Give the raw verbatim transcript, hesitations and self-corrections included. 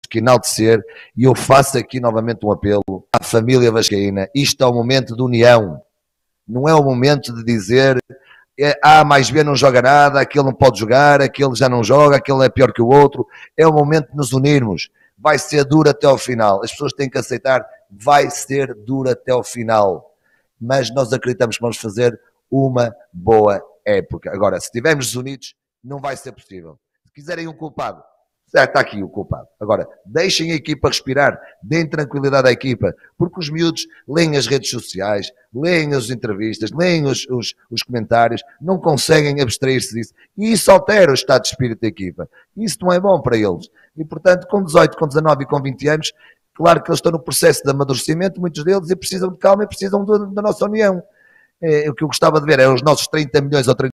que enaltecer, e eu faço aqui novamente um apelo à família vascaína. Isto é o momento de união, não é o momento de dizer A mais B não joga nada, aquele não pode jogar, aquele já não joga, aquele é pior que o outro. É o momento de nos unirmos. Vai ser duro até ao final. As pessoas têm que aceitar, vai ser duro até ao final. Mas nós acreditamos que vamos fazer uma boa época. Agora, se estivermos unidos, não vai ser possível. Se quiserem um culpado, está aqui o culpado. Agora, deixem a equipa respirar, deem tranquilidade à equipa, porque os miúdos leem as redes sociais, leem as entrevistas, leem os, os, os comentários, não conseguem abstrair-se disso. E isso altera o estado de espírito da equipa. Isso não é bom para eles. E, portanto, com dezoito, com dezanove e com vinte anos, claro que eles estão no processo de amadurecimento, muitos deles, e precisam de calma e precisam de, da nossa união. É, o que eu gostava de ver é os nossos trinta milhões ou trinta